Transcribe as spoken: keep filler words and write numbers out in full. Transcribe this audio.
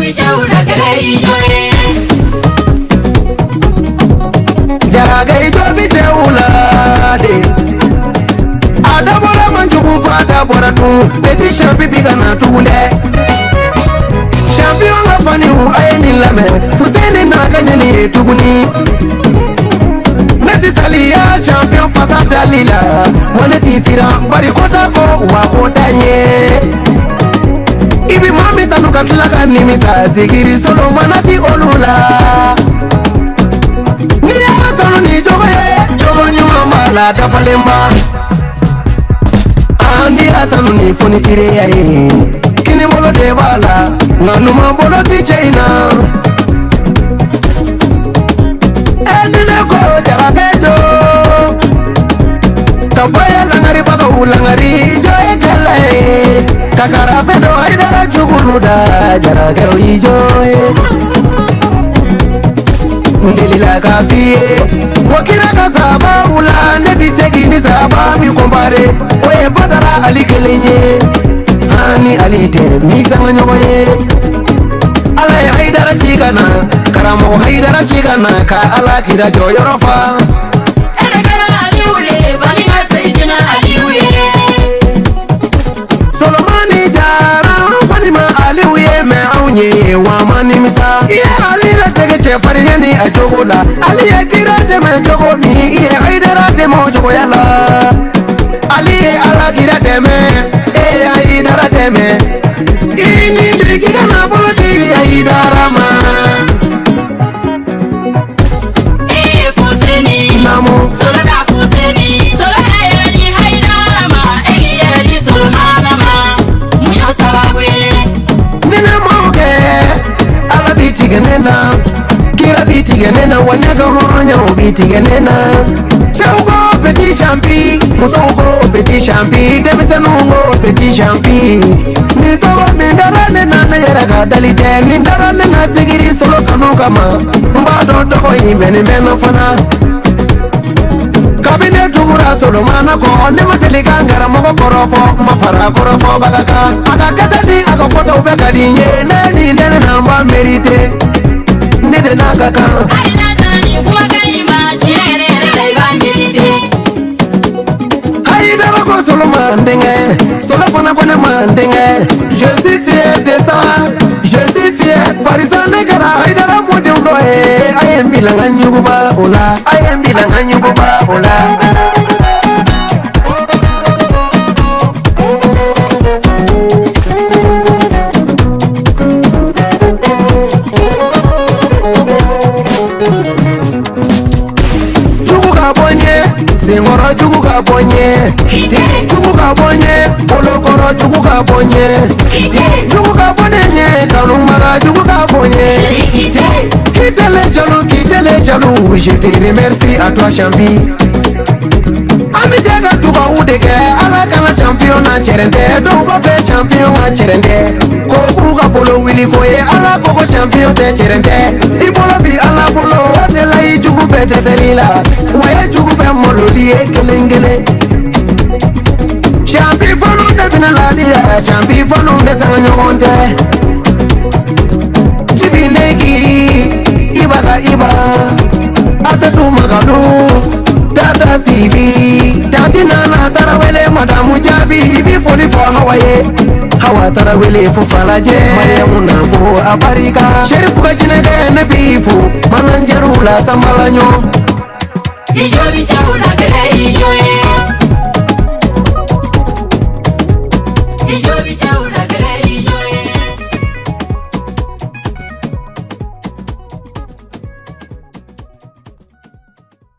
bichaula kele ijoe Jaraga ijo bichaula de Adabora manjugu fada bora tu Beti champi bigana tule Champion afani hu ayeni lame Fuseni na kanyeni tuguni Neti salia champion fasa dalila Waneti sira bari kota ko wa kota nye Ibi mami tanu katlaka nimisa Zigiri solo manati olula Niya tanu ni jogo ye Jogo nyuma mala dafalemba Andi atanu ni funi sire ya ye Kini molo de bala Nanuma bolo ti chaina Elile ko jarakejo Kabaya langari baka ulangari Joe kele Kakara fedo haidara chukuluda Jarageo ijoe Ndelila kafie Wakira kasaba ula Nebi segi ni saba mi kombare Oye badara alikelenye Hani alite misanga nyogoye Alay haidara chigana Karamo haidara chigana Ka ala kira joyorofa Edekara aliule Banina sejina aliuye Solomani jara Fanima aliuye me aunye Wamani misa Iye alila tege che fariyeni ajogola Aliye kira deme jogomi Iye haidara demo jogoyala Aliye ala kira deme Iye haidara deme Ini ndikika na voloti haidara ma Iye fuseni Namo Solada fuseni Solada yani haidara ma Egi yeri solomana ma Muyo sababwe Nina moke Ala biti genena Kira biti genena Wanyaga horonya ubiti genena Chaugo petit champi Musougo petit champi Temese nungo petit champi Nitogo mindara nena na yeraga dalite Mindara nena sigiri solo kanu kama Mbado toko imeni mena fana Kabine tugura solo mana ko Nima telika ngara moko korofo Mafara korofo bagaka Aga katani aga foto ubeka dinye Neni nene namba merite Nede nakaka Aina tani kuma kaima Chiere reba ngiride Haidara ko solo mandenge Solo fana kone mandenge Je suis fier de ça Je suis fier Parisane kara Haidara mode undo he Ayem bilanga nyuguba ola Ayem bilanga nyuguba ola Singoro chuku ka bonye Chuku ka bonye Olokoro chuku ka bonye Chuku ka bonye Kanumaga chuku ka bonye Quitte les jaloux, quitte les jaloux Je te remercie à toi Champi Ami jaga tuka udeke Ala kana champion na cherende Dongo fe champion na cherende Koku ka polo wili koye Ala koko champion te cherende Ibola bi ala polo Adela i chuku pete serila Waye chuku pe mololi e kelengele Champi fonu de bina ladia Champi fonu de sanga nyogonte Chibinegi Ibaga iba Asetu magadu Tata sibi Tati nana tarawele madamu jabi Ibi foli fo hawaye Hawa tarawele fo falaje Mariamu nambo aparika Sherifu kajinege nebifu Mananjeru la sambalanyo Ijo bichaula kele ijoe Ijo bichaula